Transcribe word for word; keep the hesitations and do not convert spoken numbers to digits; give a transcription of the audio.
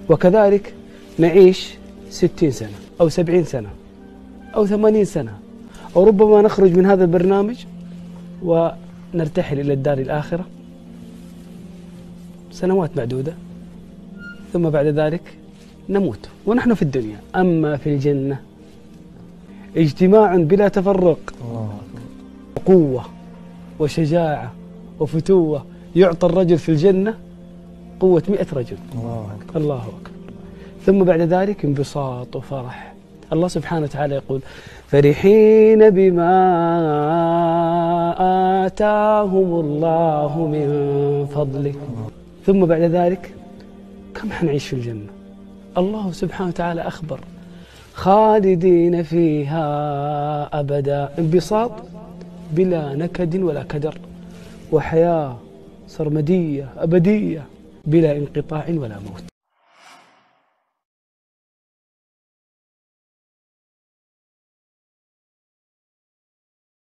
وكذلك نعيش ستين سنة أو سبعين سنة أو ثمانين سنة، أو ربما نخرج من هذا البرنامج ونرتحل إلى الدار الآخرة سنوات معدودة، ثم بعد ذلك نموت ونحن في الدنيا. أما في الجنة اجتماع بلا تفرق، قوة وشجاعة وفتوة، يعطى الرجل في الجنة قوة مئة رجل. الله أكبر. الله أكبر. ثم بعد ذلك انبساط وفرح. الله سبحانه وتعالى يقول فرحين بما آتاهم الله من فضله. ثم بعد ذلك كم حنعيش في الجنة؟ الله سبحانه وتعالى أخبر خالدين فيها أبدا، انبساط بلا نكد ولا كدر، وحياة سرمدية أبدية بلا انقطاع ولا موت.